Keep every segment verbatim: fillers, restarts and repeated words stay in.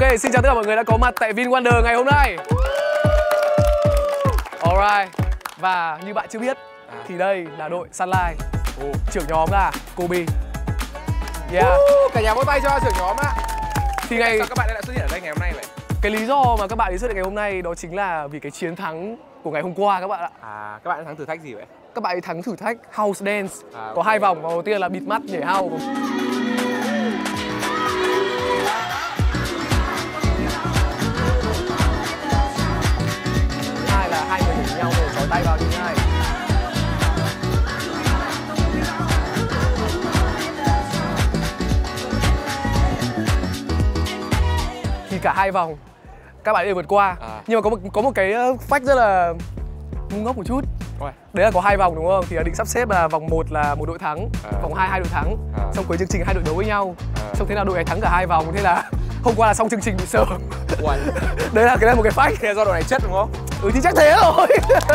Ok, xin chào tất cả mọi người đã có mặt tại VinWonder ngày hôm nay. Alright. Và như bạn chưa biết à. thì đây là đội Sunlight. oh. Trưởng nhóm là Kobe. Yeah. uh, Cả nhà vỗ tay cho trưởng nhóm ạ. Thì ngày sao các bạn lại xuất hiện ở đây ngày hôm nay vậy? Cái lý do mà các bạn đến xuất hiện ngày hôm nay đó chính là vì cái chiến thắng của ngày hôm qua các bạn ạ. À, các bạn đã thắng thử thách gì vậy? Các bạn ấy thắng thử thách House Dance. à, Có okay. hai vòng, vòng đầu tiên là bịt mắt nhảy house. Hai là hai người nhảy nhau rồi trói tay vào như thế này. Thì cả hai vòng các bạn đều vượt qua. à. Nhưng mà có một có một cái fact rất là ngu ngốc một chút. Ôi. Đấy là có hai vòng đúng không? Thì định sắp xếp là vòng một là một đội thắng, à. vòng hai hai đội thắng. à. Xong cuối chương trình hai đội đấu với nhau. à. Xong thế là đội này thắng cả hai vòng. Thế là hôm qua là xong chương trình bị sớm. Đấy là cái là một cái fact. Thế là do đội này chất đúng không? Ừ thì chắc thế rồi.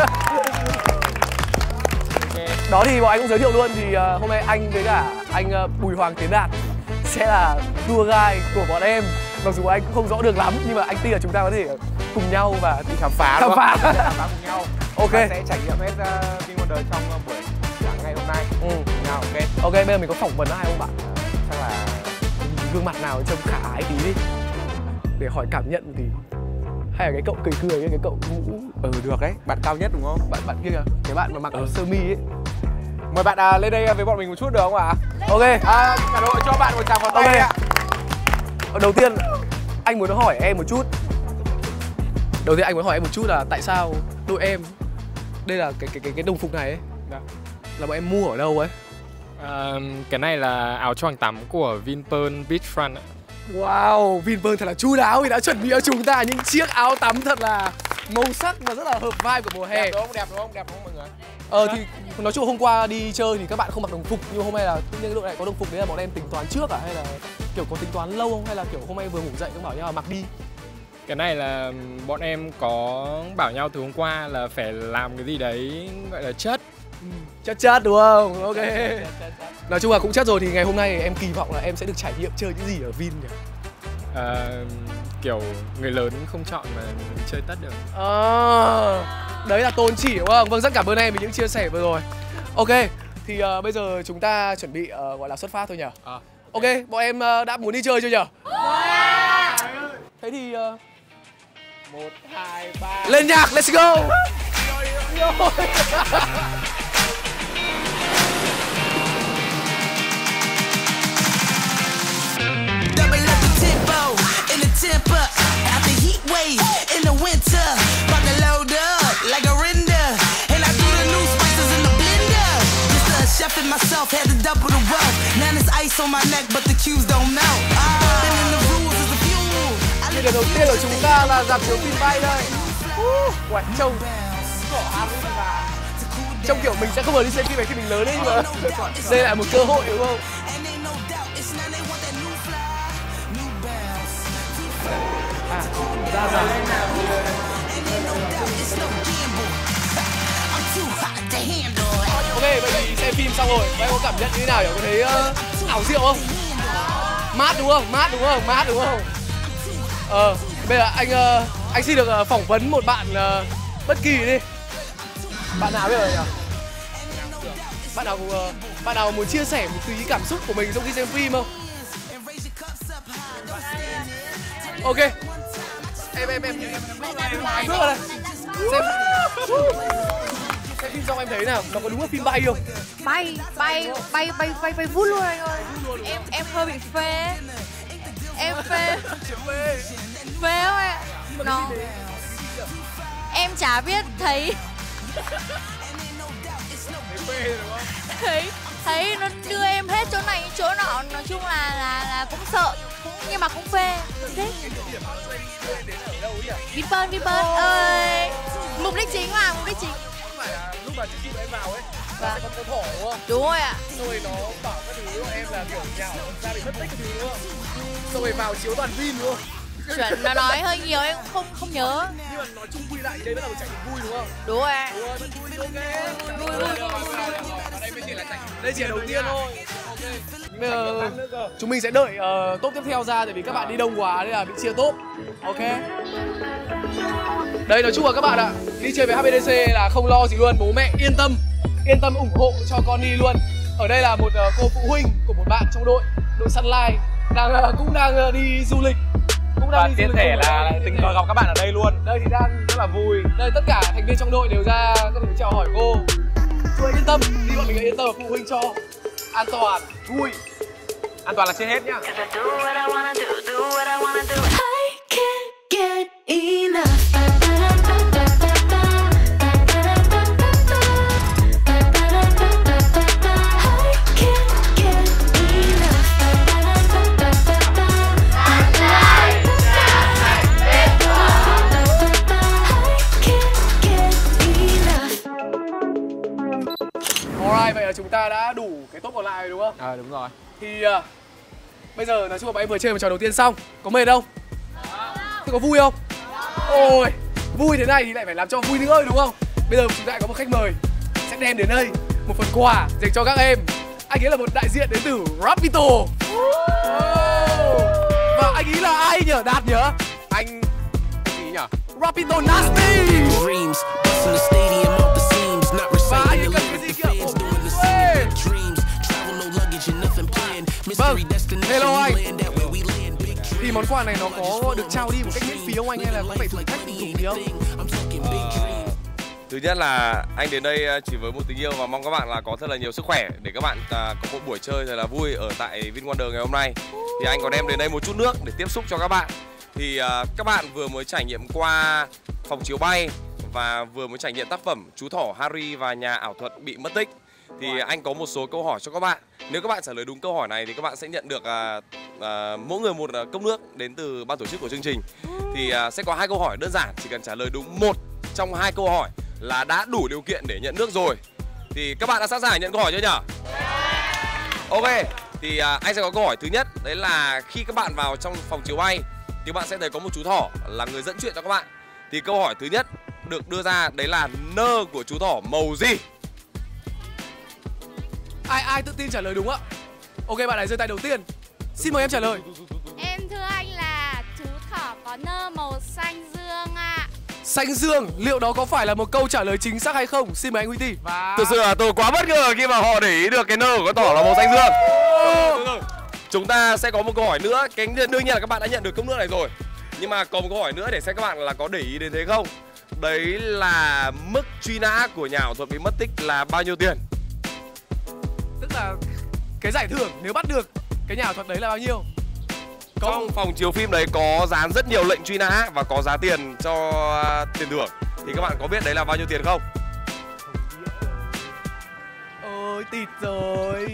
Đó thì bọn anh cũng giới thiệu luôn. Thì uh, hôm nay anh với cả anh uh, Bùi Hoàng Tiến Đạt sẽ là tour guide của bọn em. Mặc dù anh cũng không rõ được lắm nhưng mà anh tin là chúng ta có thể cùng nhau và đi khám phá khám phá. khám phá cùng nhau. Ok. Và sẽ trải nghiệm hết uh, VinWonder trong uh, buổi sáng ngày hôm nay. Ừ. Nào, ok. Ok, bây giờ mình có phỏng vấn ai không bạn? Chắc là gương mặt nào trông khả ái tí đi để hỏi cảm nhận thì hay là cái cậu cười cười ấy, cái cậu mũ. Ừ được đấy, bạn cao nhất đúng không? Bạn bạn kia kìa, cái bạn mà mặc ừ. sơ mi ấy. Mời bạn à, lên đây với bọn mình một chút được không ạ? Ok. À, cả đội cho bạn một tràng pháo tay. Okay. ạ. Đầu tiên anh muốn hỏi em một chút. Đầu tiên anh muốn hỏi em một chút là tại sao đội em đây là cái cái cái cái đồng phục này ấy, dạ. là bọn em mua ở đâu ấy? À, cái này là áo choàng tắm của Vinpearl Beachfront. Wow, Vinpearl thật là chu đáo vì đã chuẩn bị cho chúng ta những chiếc áo tắm thật là màu sắc và rất là hợp vibe của mùa hè. Đẹp đúng không? Đẹp đúng không? Đẹp đúng không mọi người? Ờ thì nói chung hôm qua đi chơi thì các bạn không mặc đồng phục, nhưng hôm nay là tự nhiên cái đội này có đồng phục, đấy là bọn em tính toán trước à hay là kiểu có tính toán lâu không, hay là kiểu hôm nay vừa ngủ dậy cũng bảo nhau là mặc đi? Cái này là bọn em có bảo nhau từ hôm qua là phải làm cái gì đấy gọi là chất. Ừ, chất chất đúng không? Ok. Chất, chất, chất, chất. Nói chung là cũng chất rồi, thì ngày hôm nay em kỳ vọng là em sẽ được trải nghiệm chơi những gì ở Vin nhỉ? À, kiểu người lớn không chọn mà mình chơi tất được. À, đấy là tôn chỉ đúng không? Vâng, rất cảm ơn em vì những chia sẻ vừa rồi. Ok, thì uh, bây giờ chúng ta chuẩn bị uh, gọi là xuất phát thôi nhỉ? À, ok, bọn em uh, đã muốn đi chơi chưa nhỉ? Yeah. Thế thì uh... một, hai, ba lên nhạc, let's go! Temper out the heat wave in the winter, about to load up like a render, and I do the new spices in the blender. Just a chef and myself had to double the wealth. Now there's ice on my neck, but the cubes don't melt. Ah, and the rules is the fuel. Địa điểm đầu tiên của chúng ta là rạp chiếu phim bay đây. Uầy, trông trông kiểu mình sẽ không bao giờ đi xem phim này khi mình lớn ấy, nhưng mà đây là một cơ hội đúng không? À, ra ra. Ok, vậy thì xem phim xong rồi, em có cảm nhận như thế nào nhỉ? Có thấy uh, ảo diệu không? Mát đúng không? Mát đúng không? Mát đúng không? Ờ, bây giờ anh uh, anh xin được uh, phỏng vấn một bạn uh, bất kỳ đi. Bạn nào bây giờ nhỉ? Bạn nào uh, bạn nào muốn chia sẻ một tí cảm xúc của mình trong khi xem phim không? Ok. Em em em em anh bước vào đây. Xem xem phim xong em thấy nào, nó có đúng là phim bay không? Bay bay bay bay bay bay vút luôn anh ơi. Em em hơi bị phê. Em phê. Phê không ạ? Nó em chả biết thấy. Thấy thấy nó đưa em hết chỗ này chỗ nọ, nói chung là là là cũng sợ cũng nhưng mà cũng phê. Thế Vinpearl Vinpearl ơi, mục đích chính mà mục đích chính không phải là lúc mà trước khi em vào ấy và con có thỏ đúng không? Đúng rồi ạ. Xong rồi nó bảo các thứ em là kiểu nhào ra bị mất tích cái thứ đúng không? Xong rồi vào chiếu toàn Vin đúng không? Chuẩn, nó nói hơi nhiều em không không nhớ. Nhưng mà nói chung quy lại đây vẫn là một trải nghiệm vui đúng không? Đúng rồi. Đúng rồi, vẫn vui, ok. Vui vui vui. Đây mới chỉ là trải nghiệm. Đây chỉ là đầu tiên thôi. Ok. Bây giờ chúng mình sẽ đợi uh, top tiếp theo ra tại vì các bạn đi đông quá nên là bị chia top. Ok. Đây nói chung là các bạn ạ, đi chơi với hát bê đê xê là không lo gì luôn, bố mẹ yên tâm, yên tâm ủng hộ cho con đi luôn. Ở đây là một uh, cô phụ huynh của một bạn trong đội, đội Sunlight đang uh, cũng đang uh, đi du lịch. Cũng đang Và đi tiện du lịch thể là tình cờ gặp các bạn ở đây luôn. Đây thì đang Rất là vui. đây tất cả thành viên trong đội đều ra có thể chào hỏi cô. Cô yên tâm, đi bọn mình yên tâm, phụ huynh cho an toàn, vui. An toàn là trên hết nhá. Alright, vậy là chúng ta đã đủ cái top còn lại rồi đúng không? À đúng rồi. Thì uh, bây giờ nói chung là bọn em vừa chơi một trò đầu tiên xong, có mệt không? Thế có vui không? Ôi, vui thế này thì lại phải làm cho vui nữa đúng không? Bây giờ chúng ta lại có một khách mời sẽ đem đến đây một phần quà dành cho các em. Anh ấy là một đại diện đến từ Rapido. Oh. Và anh ấy là ai nhỉ? Đạt nhỉ? Anh Gì nhỉ? Rapido Nasty. Và anh ấy cần cái gì kìa? Vâng, hello anh. Thì món quà này nó có được trao đi một cách miễn phí không anh, hay là có phải thử thách tình dục gì không? À, thứ nhất là anh đến đây chỉ với một tình yêu và mong các bạn là có thật là nhiều sức khỏe để các bạn à, có một buổi chơi thật là vui ở tại VinWonder ngày hôm nay. Thì anh còn đem đến đây một chút nước để tiếp xúc cho các bạn. Thì à, các bạn vừa mới trải nghiệm qua phòng chiếu bay và vừa mới trải nghiệm tác phẩm Chú Thỏ Harry và Nhà Ảo Thuật Bị Mất Tích. Thì anh có một số câu hỏi cho các bạn. Nếu các bạn trả lời đúng câu hỏi này thì các bạn sẽ nhận được à, à, mỗi người một à, cốc nước đến từ ban tổ chức của chương trình. Thì à, sẽ có hai câu hỏi đơn giản, chỉ cần trả lời đúng một trong hai câu hỏi là đã đủ điều kiện để nhận nước rồi. Thì các bạn đã sẵn sàng nhận câu hỏi chưa nhỉ? Ok, thì à, anh sẽ có câu hỏi thứ nhất. Đấy là khi các bạn vào trong phòng chiếu bay thì các bạn sẽ thấy có một chú thỏ là người dẫn chuyện cho các bạn. Thì câu hỏi thứ nhất được đưa ra đấy là nơ của chú thỏ màu gì? Ai ai tự tin trả lời đúng ạ? Ok, bạn này giơ tay đầu tiên. Xin mời em trả lời. Em thưa anh là chú thỏ có nơ màu xanh dương ạ. À. Xanh dương, liệu đó có phải là một câu trả lời chính xác hay không? Xin mời anh Huy Ti. Và... Thực sự là tôi quá bất ngờ khi mà họ để ý được cái nơ của con thỏ là màu xanh dương. Chúng ta sẽ có một câu hỏi nữa. Cái đương nhiên là các bạn đã nhận được cốc nước này rồi. Nhưng mà còn một câu hỏi nữa để xem các bạn là có để ý đến thế không. Đấy là mức truy nã của Nhà Ảo Thuật Bị Mất Tích là bao nhiêu tiền? Tức là cái giải thưởng nếu bắt được cái nhà ảo thuật đấy là bao nhiêu? Có... Trong phòng chiếu phim đấy có dán rất nhiều lệnh truy nã và có giá tiền cho uh, tiền thưởng. Thì các bạn có biết đấy là bao nhiêu tiền không? Ôi tịt rồi.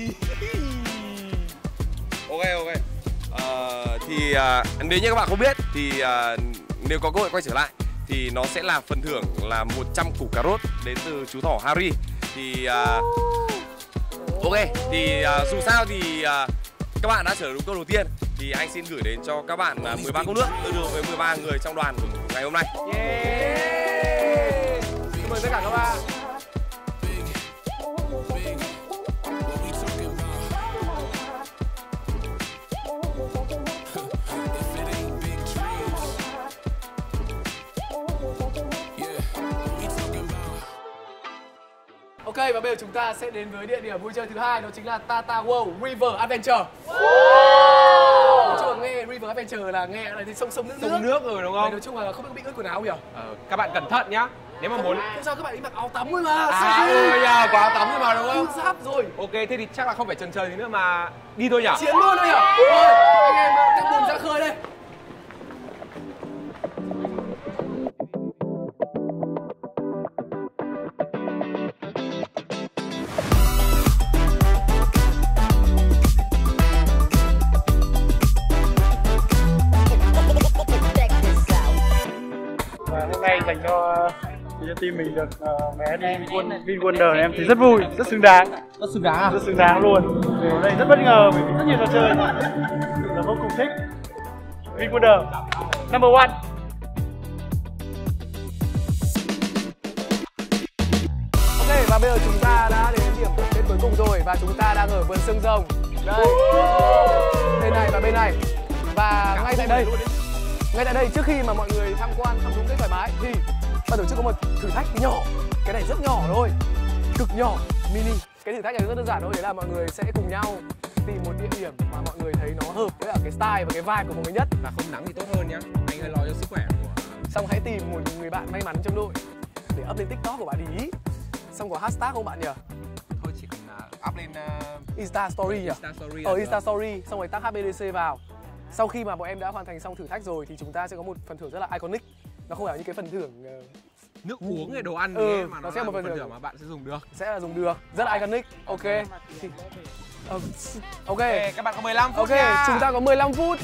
Ok ok. Uh, thì uh, nếu như các bạn không biết thì uh, nếu có cơ hội quay trở lại thì nó sẽ là phần thưởng là một trăm củ cà rốt đến từ chú thỏ Harry. Thì uh, ok, thì uh, dù sao thì uh, các bạn đã trả lời đúng câu đầu tiên thì anh xin gửi đến cho các bạn uh, mười ba cốc nước tương đương với mười ba người trong đoàn của ngày hôm nay. Yeah. Cảm ơn tất cả các bạn. Ok, và bây giờ chúng ta sẽ đến với địa điểm vui chơi thứ hai, đó chính là Tata World River Adventure. Wow. Nói chung là nghe River Adventure là nghe là sông sông nước nước. Sông nước rồi đúng không? Đấy, nói chung là không bị ướt quần áo nhỉ? Ờ, các bạn cẩn thận nhá. Nếu mà muốn... Không sao, các bạn đi mặc áo tắm thôi mà. À ôi à, có áo tắm rồi mà đúng không? Full giáp rồi. Ok, thế thì chắc là không phải chần chờ gì nữa mà đi thôi nhỉ? Chiến luôn thôi nhỉ? Thôi, anh em cắt buồm ra khơi đây. Hôm nay dành cho cho team mình được uh, vé đi VinWonder này em thấy rất vui, rất xứng đáng. Rất xứng đáng à? Rất xứng đáng luôn. Ở đây rất bất ngờ, mình rất nhiều trò chơi, là vô cùng thích. VinWonder number one. Ok, và bây giờ chúng ta đã đến điểm tập kết cuối cùng rồi và chúng ta đang ở vườn xương rồng. Đây, bên này và bên này. Và ngay tại đây, ngay tại đây trước khi mà mọi người tham quan thăm đúng cái thoải mái thì ban tổ chức có một thử thách nhỏ. Cái này rất nhỏ thôi, cực nhỏ, mini. Cái thử thách này rất đơn giản thôi, đấy là mọi người sẽ cùng nhau tìm một địa điểm mà mọi người thấy nó hợp với cả cái style và cái vibe của mọi người nhất. Và không nắng thì tốt hơn nhá. Anh hơi lo cho sức khỏe của. Xong hãy tìm một người bạn may mắn trong đội để up lên TikTok của bạn ý. Xong có hashtag không bạn nhỉ? Thôi chỉ cần uh, up lên uh, Insta Story nhỉ? Insta Story. Ở Insta Story, xong rồi tag hát bê đê xê vào. Sau khi mà bọn em đã hoàn thành xong thử thách rồi thì chúng ta sẽ có một phần thưởng rất là iconic. Nó không phải là những cái phần thưởng uh, nước uống hay đồ ăn ừ, ấy, mà nó, nó sẽ là một phần thưởng, thưởng mà bạn sẽ dùng được. Sẽ là dùng được, rất là iconic. Ok. Thì, uh, ok. Okay, các bạn có mười lăm phút. Ok, nha. chúng ta có mười lăm phút.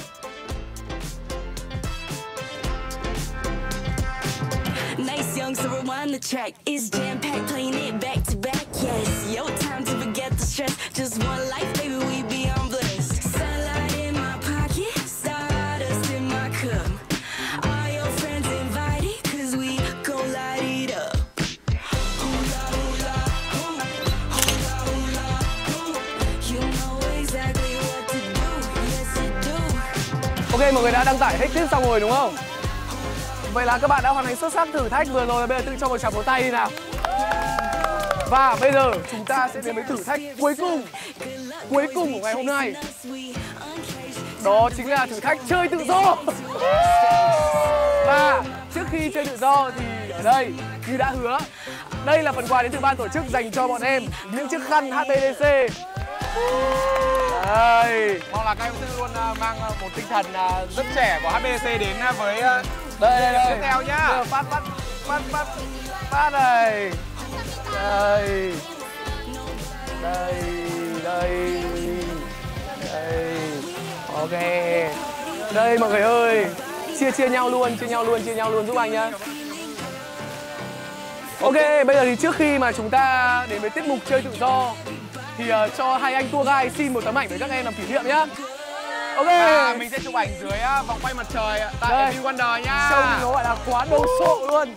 Nice young, so rewind the track. It's jam-packed, playing it back to back. Yes, your time to forget the stress. Just one life, baby, we beyond blessed. Sunlight in my pocket, stardust in my cup. All your friends invited, cause we gon' light it up. Hula, hula, hoo. Hula, hula, hoo. You know exactly what to do. Yes, you do. Ok, mọi người đã đăng tải hết clip xong rồi đúng không? Vậy là các bạn đã hoàn thành xuất sắc thử thách vừa rồi, bây giờ tự cho một tràng vỗ tay đi nào. Và bây giờ chúng ta sẽ đến với thử thách cuối cùng, cuối cùng của ngày hôm nay. Đó chính là thử thách chơi tự do. Và trước khi chơi tự do thì ở đây, như đã hứa, đây là phần quà đến từ ban tổ chức dành cho bọn em, những chiếc khăn hát bê đê xê. Đây. Mong là các em sẽ luôn mang một tinh thần rất trẻ của hát bê đê xê đến với đây đây đây tiếp theo nhá. Phát phát phát phát phát này. Đây. Đây đây. Đây. Ok. Đây mọi người ơi. Chia chia nhau luôn, chia nhau luôn, chia nhau luôn giúp anh nhá. Ok, bây giờ thì trước khi mà chúng ta đến với tiết mục chơi tự do thì uh, cho hai anh tour guide xin một tấm ảnh với các em làm kỷ niệm nhá. Ok. À, mình sẽ chụp ảnh dưới uh, vòng quay mặt trời tại VinWonder nha. Trông nó gọi là quá đồ sộ luôn.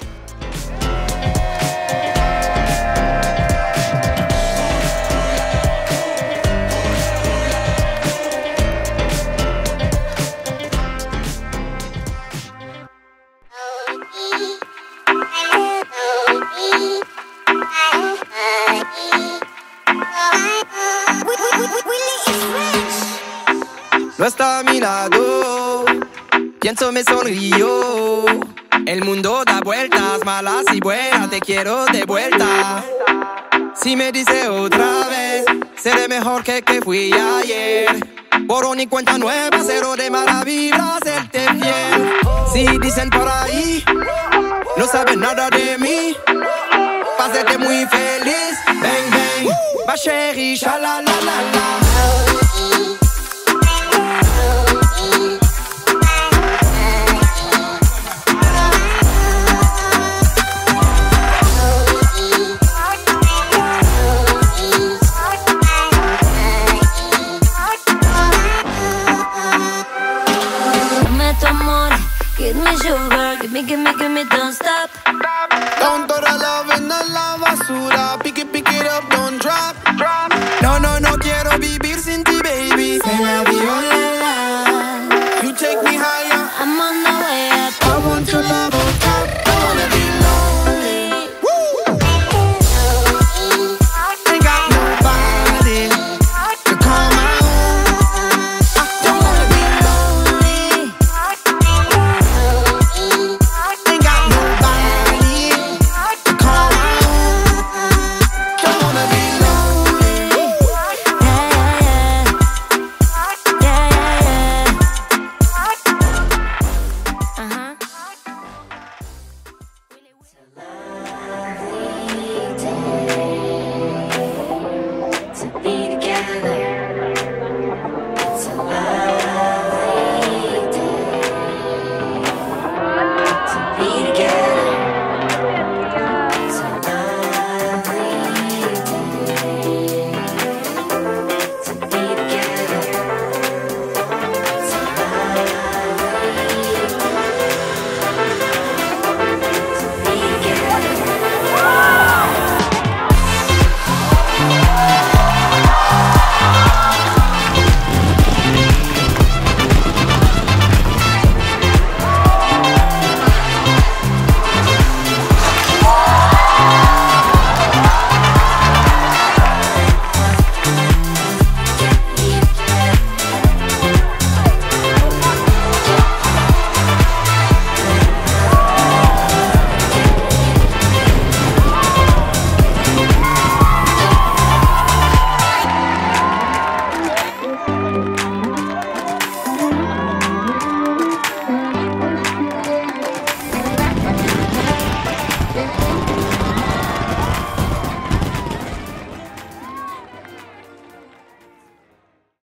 No está a mi lado, pienso me sonrío. El mundo da vueltas, malas y buenas, te quiero de vuelta. Si me dice otra vez, seré mejor que que fui ayer. Borrón y cuenta nueva, cero de mala vibra, serte fiel. Si dicen por ahí, no saben nada de mí, pásate muy feliz, bang bang, ma chérie, sha-la la la la. Give me sugar, give me, give me, give me, don't stop. Don't throw the love in the la basura. Pick it, pick it up, don't drop. No, no, no.